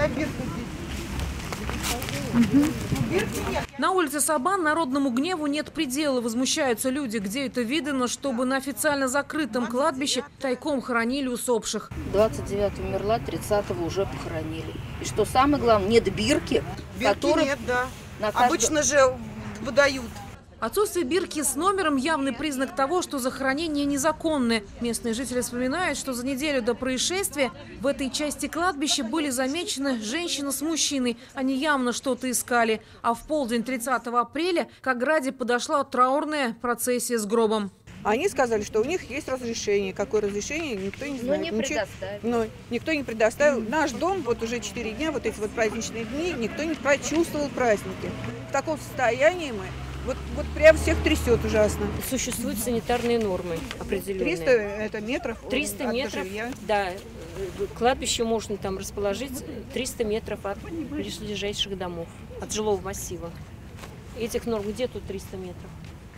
На улице Сабан народному гневу нет предела. Возмущаются люди. Где это видно, чтобы на официально закрытом кладбище тайком хоронили усопших? 29-го умерла, 30-го уже похоронили. И что самое главное, нет бирки. Бирки нет, да. Обычно же выдают. Отсутствие бирки с номером – явный признак того, что захоронение незаконное. Местные жители вспоминают, что за неделю до происшествия в этой части кладбища были замечены женщина с мужчиной. Они явно что-то искали. А в полдень 30 апреля к ограде подошла траурная процессия с гробом. Они сказали, что у них есть разрешение. Какое разрешение, никто не знает. Но не предоставили. Но никто не предоставил. Наш дом вот уже 4 дня, вот эти вот праздничные дни, никто не прочувствовал праздники. В таком состоянии мы. Вот прям всех трясет ужасно. Существуют санитарные нормы определенные. 300 это метров 300 метров, жилья. Да. Кладбище можно там расположить 300 метров от ближайших домов, от жилого массива. Этих норм где тут 300 метров?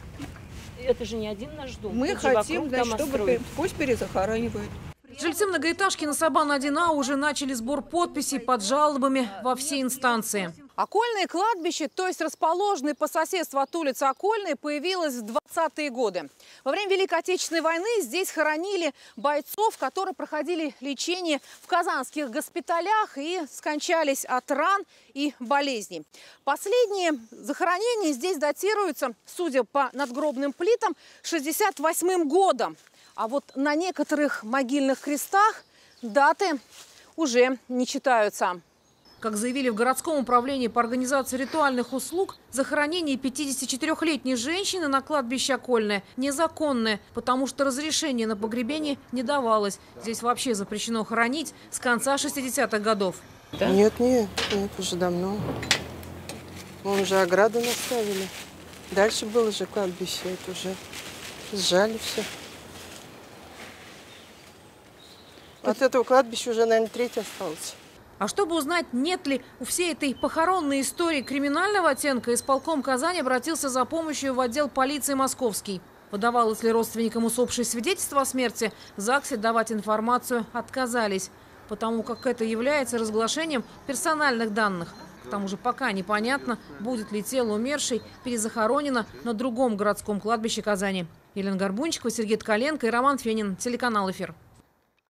Это же не один наш дом. Мы хотим, да, чтобы пусть перезахоранивают. Жильцы многоэтажки на Сабан-1А уже начали сбор подписей под жалобами во все инстанции. Окольное кладбище, то есть расположенное по соседству от улицы Окольной, появилось в 20-е годы. Во время Великой Отечественной войны здесь хоронили бойцов, которые проходили лечение в казанских госпиталях и скончались от ран и болезней. Последние захоронения здесь датируются, судя по надгробным плитам, 68-м годом. А вот на некоторых могильных крестах даты уже не читаются. Как заявили в городском управлении по организации ритуальных услуг, захоронение 54-летней женщины на кладбище Окольное незаконное, потому что разрешение на погребение не давалось. Здесь вообще запрещено хоронить с конца 60-х годов. Да? Нет, уже давно. Вон уже ограду наставили. Дальше было же кладбище, это уже сжали все. От этого кладбища уже, наверное, треть осталось. А чтобы узнать, нет ли у всей этой похоронной истории криминального оттенка, исполком Казани обратился за помощью в отдел полиции Московский. Подавалось ли родственникам усопшей свидетельство о смерти, в ЗАГСе давать информацию отказались, потому как это является разглашением персональных данных. К тому же пока непонятно, будет ли тело умершей перезахоронено на другом городском кладбище Казани. Елена Горбунчикова, Сергей Ткаленко и Роман Фенин. Телеканал «Эфир».